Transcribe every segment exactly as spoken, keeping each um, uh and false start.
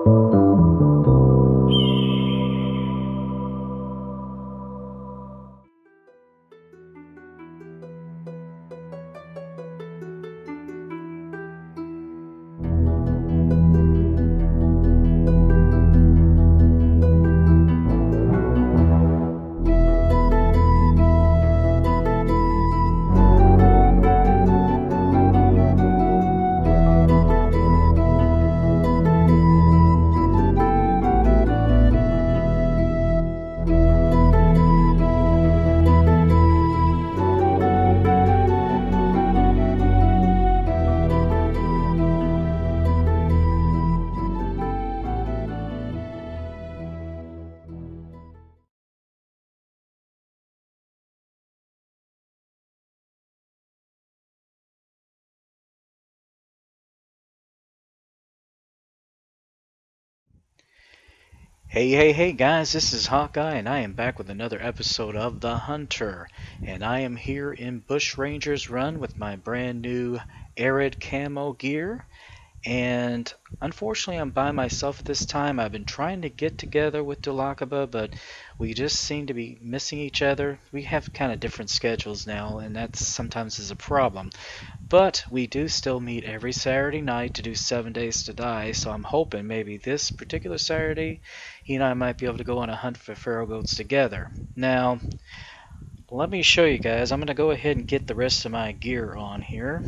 Hey, hey, hey guys, this is Hawkeye, and I am back with another episode of The Hunter. And I am here in Bushrangers Run with my brand new Arid Camo gear. And unfortunately, I'm by myself at this time. I've been trying to get together with Dulakaba, but we just seem to be missing each other. We have kind of different schedules now, and that sometimes is a problem. But we do still meet every Saturday night to do Seven Days to Die, so I'm hoping maybe this particular Saturday he and I might be able to go on a hunt for feral goats together. Now, let me show you guys. I'm going to go ahead and get the rest of my gear on here.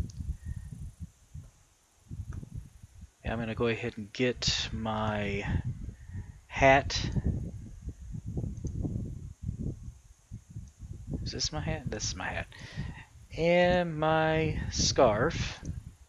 I'm going to go ahead and get my hat. Is this my hat? This is my hat. And my scarf.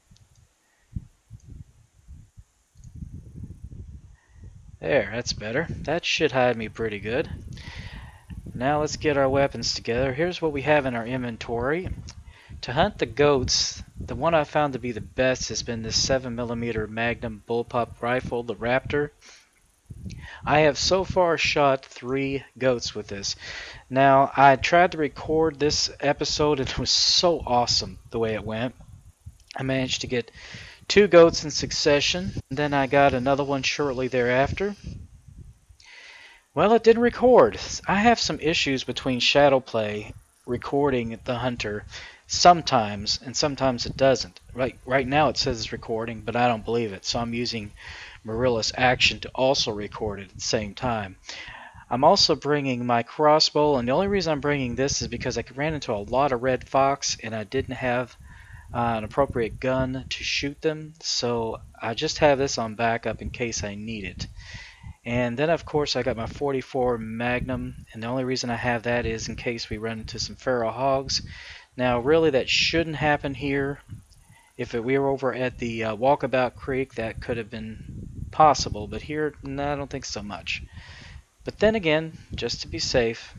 There, that's better. That should hide me pretty good. Now let's get our weapons together. Here's what we have in our inventory. To hunt the goats, the one I found to be the best has been this seven millimeter Magnum bullpup rifle, the Raptor. I have so far shot three goats with this. Now, I tried to record this episode and it was so awesome the way it went. I managed to get two goats in succession. Then I got another one shortly thereafter. Well, it didn't record. I have some issues between Shadowplay recording the Hunter sometimes, and sometimes it doesn't. Right, right now it says it's recording, but I don't believe it. So I'm using Marillus Action to also record it at the same time. I'm also bringing my crossbow, and the only reason I'm bringing this is because I ran into a lot of red fox, and I didn't have uh, an appropriate gun to shoot them. So I just have this on backup in case I need it. And then of course I got my forty-four Magnum, and the only reason I have that is in case we run into some feral hogs. Now really that shouldn't happen here. If it, we were over at the uh, Walkabout Creek, that could have been possible, but here no, I don't think so much. But then again, just to be safe.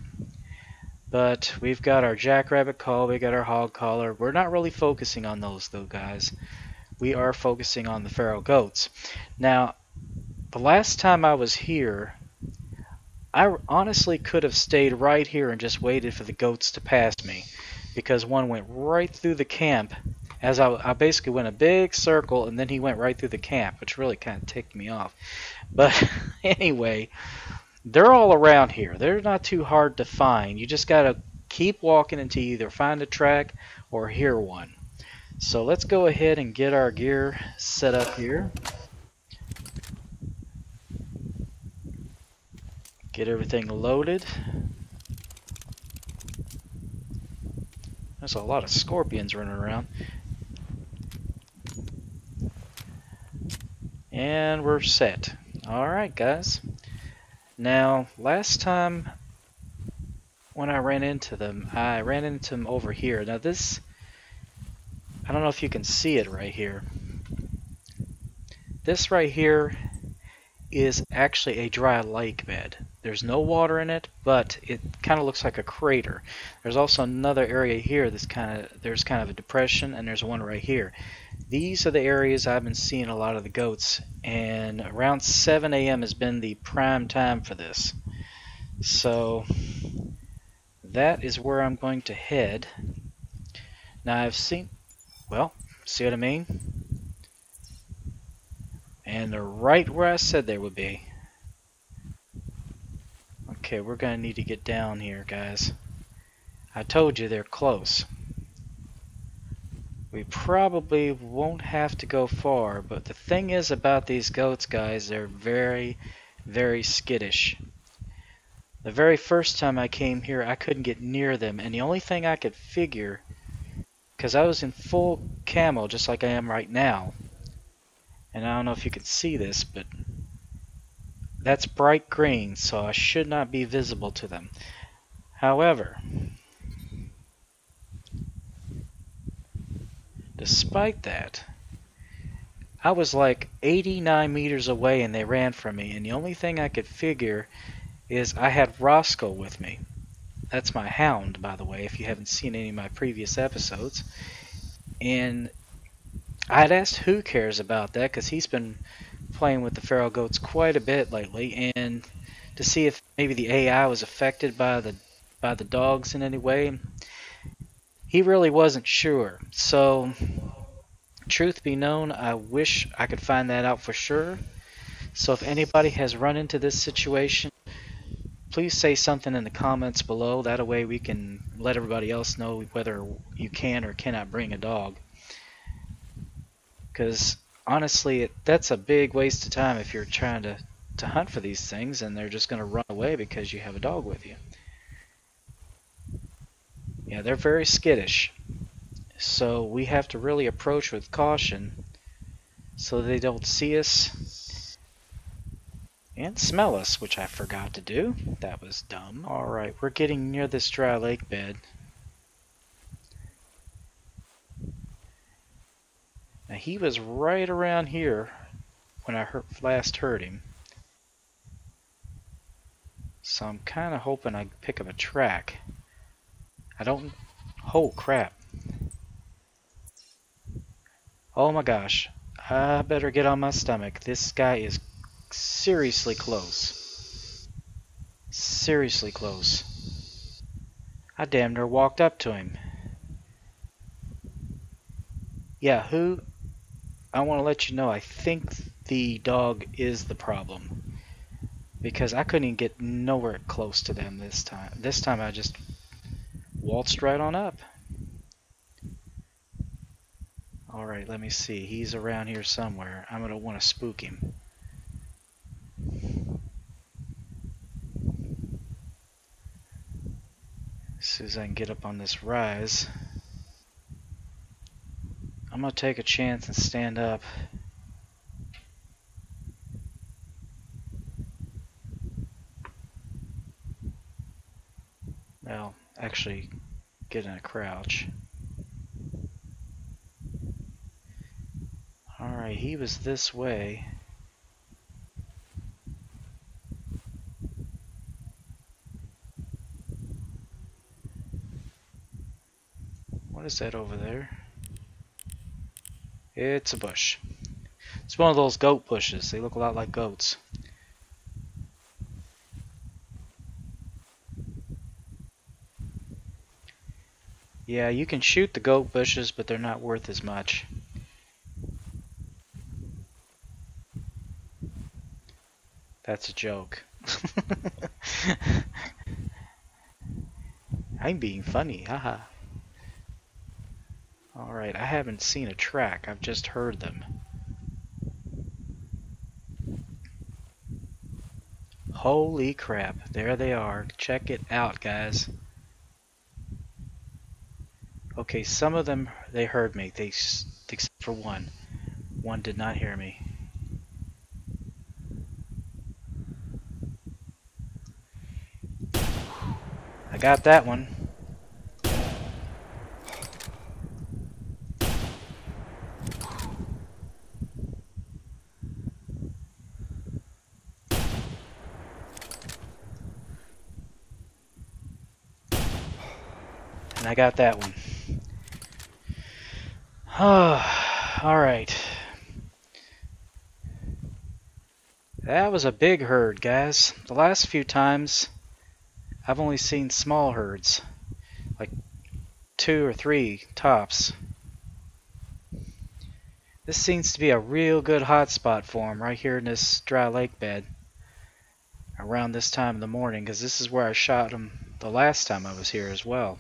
But we've got our jackrabbit call, we got our hog collar. We're not really focusing on those though, guys. We are focusing on the feral goats. Now the last time I was here, I honestly could have stayed right here and just waited for the goats to pass me, because one went right through the camp. As I, I basically went a big circle, and then he went right through the camp, which really kind of ticked me off. But anyway, they're all around here. They're not too hard to find. You just got to keep walking until you either find a track or hear one. So let's go ahead and get our gear set up here. Get everything loaded. There's a lot of scorpions running around. And we're set. Alright guys. Now last time when I ran into them, I ran into them over here. Now this, I don't know if you can see it right here. This right here is actually a dry lake bed. There's no water in it, but it kind of looks like a crater. There's also another area here that's kind of, there's kind of a depression, and there's one right here. These are the areas I've been seeing a lot of the goats, and around seven A M has been the prime time for this. So that is where I'm going to head. Now I've seen, well, see what I mean? And they're right where I said they would be. Okay, we're gonna need to get down here, guys. I told you they're close. We probably won't have to go far, but the thing is about these goats, guys, they're very, very skittish. The very first time I came here, I couldn't get near them, and the only thing I could figure, because I was in full camo just like I am right now, and I don't know if you can see this, but that's bright green, so I should not be visible to them. However, despite that, I was like eighty-nine meters away and they ran from me, and the only thing I could figure is I had Roscoe with me. That's my hound, by the way, if you haven't seen any of my previous episodes. And I had asked Who Cares about that, because he's been playing with the feral goats quite a bit lately, and to see if maybe the A I was affected by the by the dogs in any way. He really wasn't sure. So, truth be known, I wish I could find that out for sure. So if anybody has run into this situation, please say something in the comments below. That way we can let everybody else know whether you can or cannot bring a dog. Because honestly, it, that's a big waste of time if you're trying to, to hunt for these things and they're just going to run away because you have a dog with you. Yeah, they're very skittish. So we have to really approach with caution so they don't see us and smell us, which I forgot to do. That was dumb. Alright, we're getting near this dry lake bed. Now he was right around here when I heard, last heard him. So I'm kind of hoping I pick up a track. I don't... Oh, crap. Oh my gosh. I better get on my stomach. This guy is seriously close. Seriously close. I damn near walked up to him. Yeah, who... I want to let you know, I think the dog is the problem. Because I couldn't even get nowhere close to them this time. This time I just waltzed right on up. Alright, let me see. He's around here somewhere. I'm going to want to spook him. As soon as I can get up on this rise, I'm going to take a chance and stand up. Well, actually get in a crouch. Alright, he was this way. What is that over there? It's a bush. It's one of those goat bushes. They look a lot like goats. Yeah, you can shoot the goat bushes, but they're not worth as much. That's a joke. I'm being funny, haha. Alright, I haven't seen a track, I've just heard them. Holy crap, there they are. Check it out, guys. Okay, some of them, they heard me, they, except for one. One did not hear me. I got that one. And I got that one. Alright. That was a big herd, guys. The last few times, I've only seen small herds. Like two or three tops. This seems to be a real good hot spot for him right here in this dry lake bed around this time of the morning, because this is where I shot him the last time I was here as well.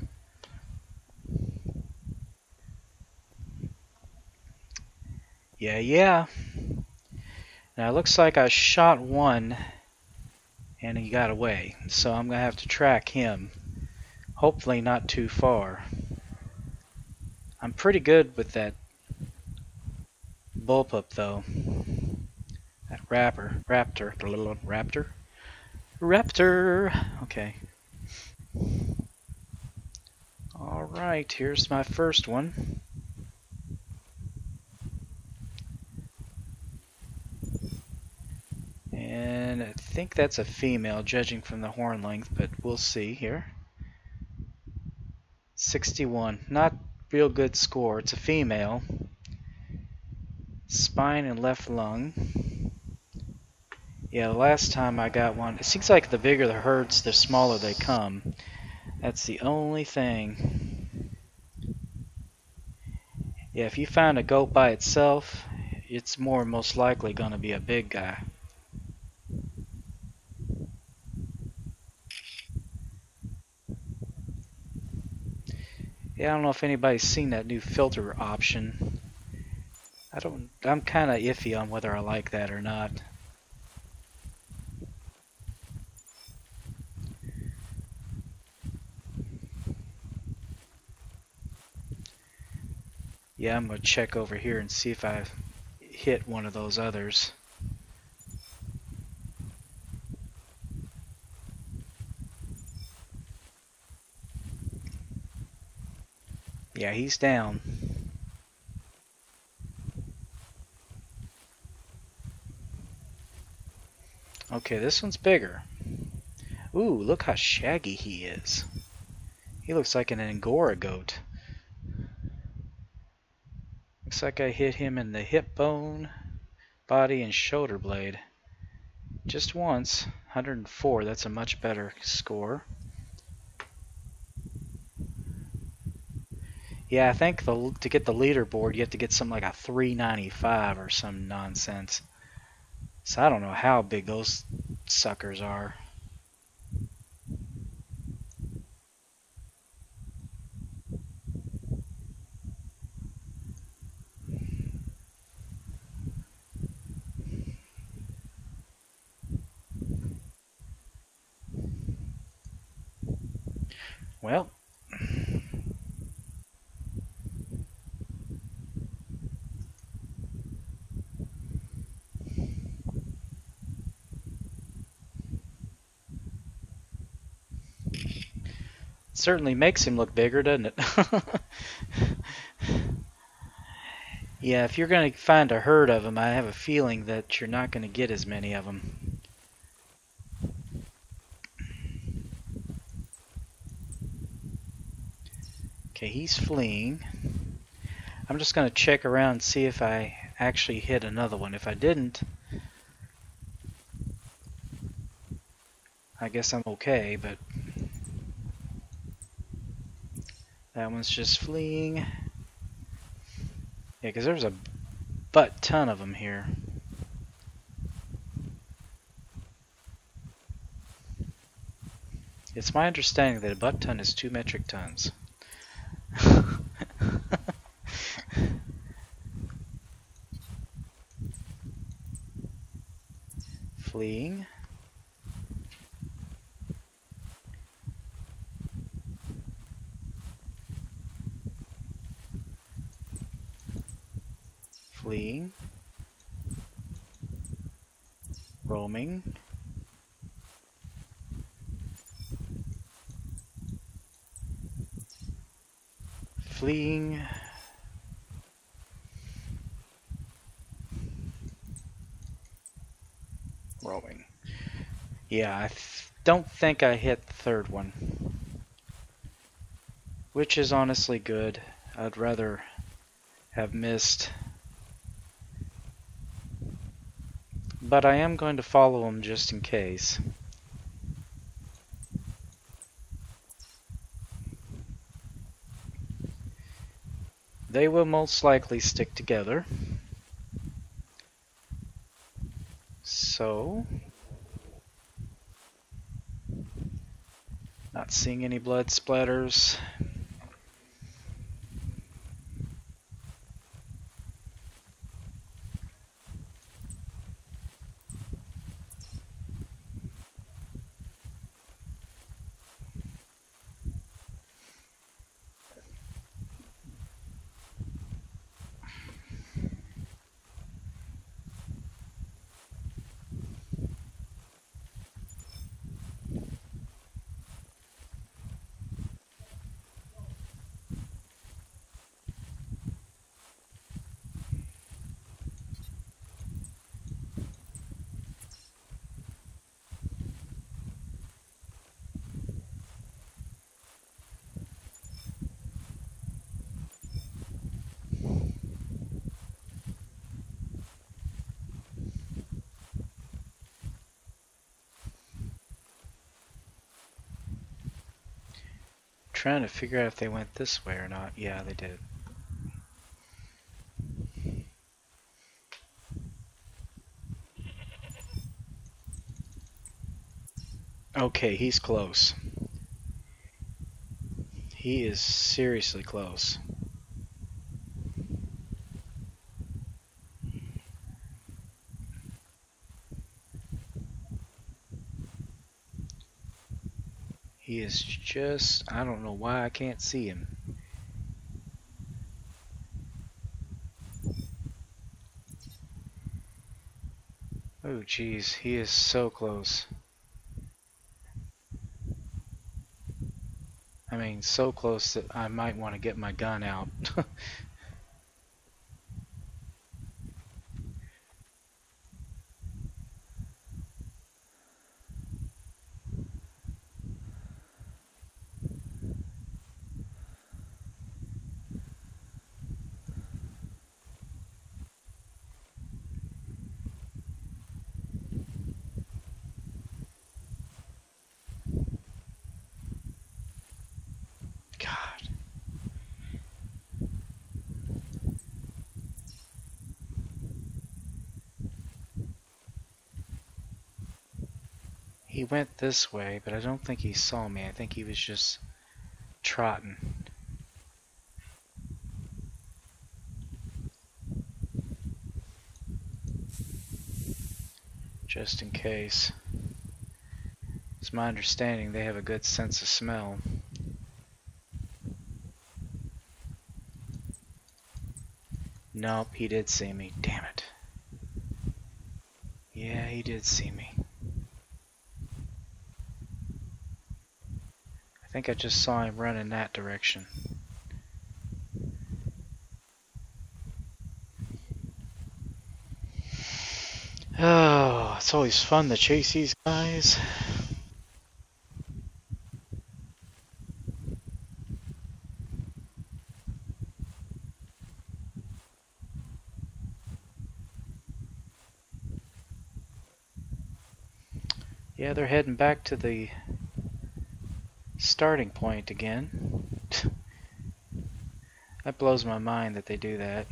Yeah, yeah. Now it looks like I shot one and he got away, so I'm gonna have to track him. Hopefully not too far. I'm pretty good with that bullpup though. That rapper, raptor, raptor, raptor. Okay. All right, here's my first one. And I think that's a female, judging from the horn length, but we'll see here. sixty-one, not real good score. It's a female. Spine and left lung. Yeah, the last time I got one, it seems like the bigger the herds, the smaller they come. That's the only thing. Yeah, if you find a goat by itself, it's more most likely going to be a big guy. Yeah, I don't know if anybody's seen that new filter option. I don't, I'm kind of iffy on whether I like that or not. Yeah, I'm going to check over here and see if I hit one of those others. Yeah, he's down. Okay, this one's bigger. Ooh, look how shaggy he is. He looks like an Angora goat. Looks like I hit him in the hip bone, body, and shoulder blade. Just once. one hundred four, that's a much better score. Yeah, I think the, to get the leaderboard, you have to get something like a three ninety-five or some nonsense. So I don't know how big those suckers are. Well, certainly makes him look bigger, doesn't it? Yeah, if you're going to find a herd of them, I have a feeling that you're not going to get as many of them. Okay, he's fleeing. I'm just going to check around and see if I actually hit another one. If I didn't, I guess I'm okay, but that one's just fleeing. Yeah, because there's a butt ton of them here. It's my understanding that a butt ton is two metric tons. Fleeing. Fleeing. Roaming. Fleeing. Roaming. Yeah, I th don't think I hit the third one. Which is honestly good. I'd rather have missed. But I am going to follow them just in case. They will most likely stick together. So, not seeing any blood splatters. Trying to figure out if they went this way or not. Yeah, they did. Okay, he's close. He is seriously close. He is just, I don't know why I can't see him. Oh geez, he is so close. I mean, so close that I might want to get my gun out. God. He went this way, but I don't think he saw me. I think he was just trotting. Just in case. It's my understanding they have a good sense of smell. Nope, he did see me. Damn it. Yeah, he did see me. I think I just saw him run in that direction. Oh, it's always fun to chase these guys. Yeah, they're heading back to the starting point again. That blows my mind that they do that.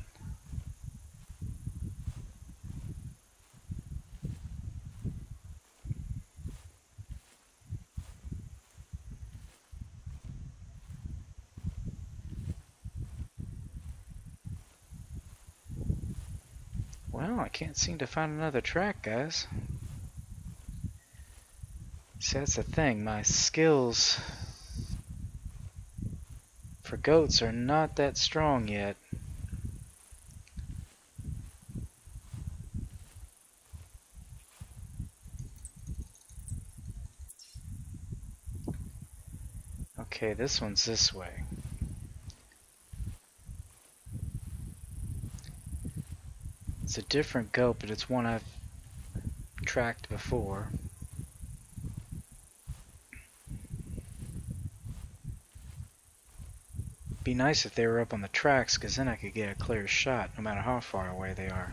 Well, I can't seem to find another track, guys. See, that's the thing. My skills for goats are not that strong yet. Okay, this one's this way. It's a different goat, but it's one I've tracked before. Be nice if they were up on the tracks, because then I could get a clear shot, no matter how far away they are.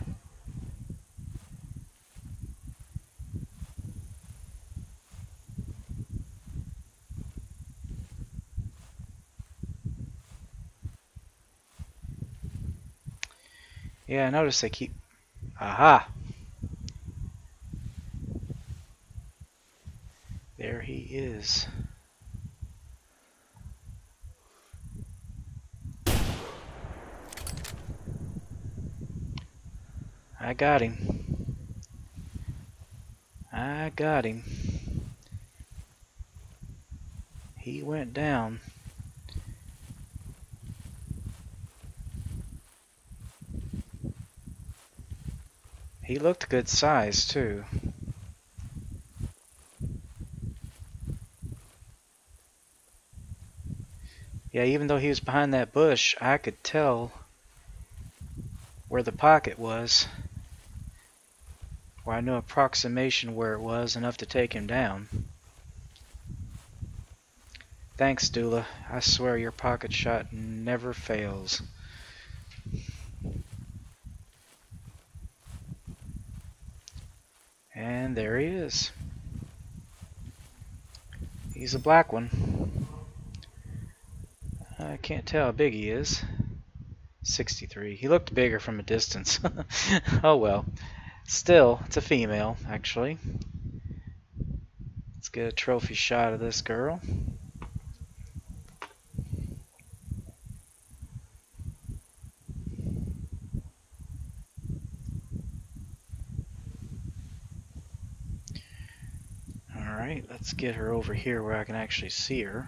Yeah, I notice they keep... Aha! There he is. I got him. I got him. He went down. He looked good size too. Yeah, even though he was behind that bush, I could tell where the pocket was. Where I knew approximation where it was, enough to take him down. Thanks, Dula. I swear your pocket shot never fails. And there he is. He's a black one. I can't tell how big he is. sixty-three. He looked bigger from a distance. Oh well. Still, it's a female, actually. Let's get a trophy shot of this girl. Alright, let's get her over here where I can actually see her.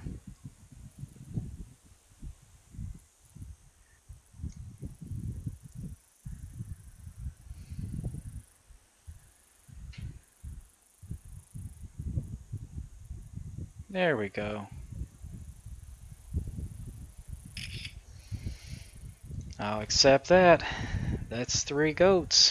There we go. I'll accept that. That's three goats.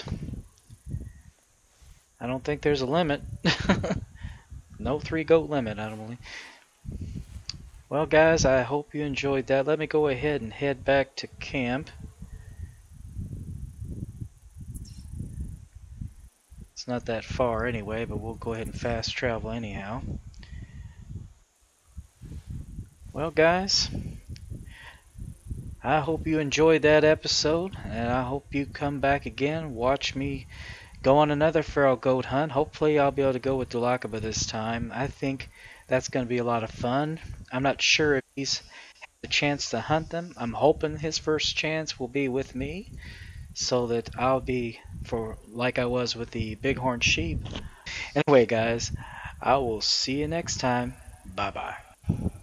I don't think there's a limit. No three goat limit, I don't believe. Well guys, I hope you enjoyed that. Let me go ahead and head back to camp. It's not that far anyway, but we'll go ahead and fast travel anyhow. Well guys, I hope you enjoyed that episode, and I hope you come back again, watch me go on another feral goat hunt. Hopefully I'll be able to go with Dulakaba this time. I think that's going to be a lot of fun. I'm not sure if he's had the chance to hunt them. I'm hoping his first chance will be with me, so that I'll be for like I was with the bighorn sheep. Anyway guys, I will see you next time. Bye bye.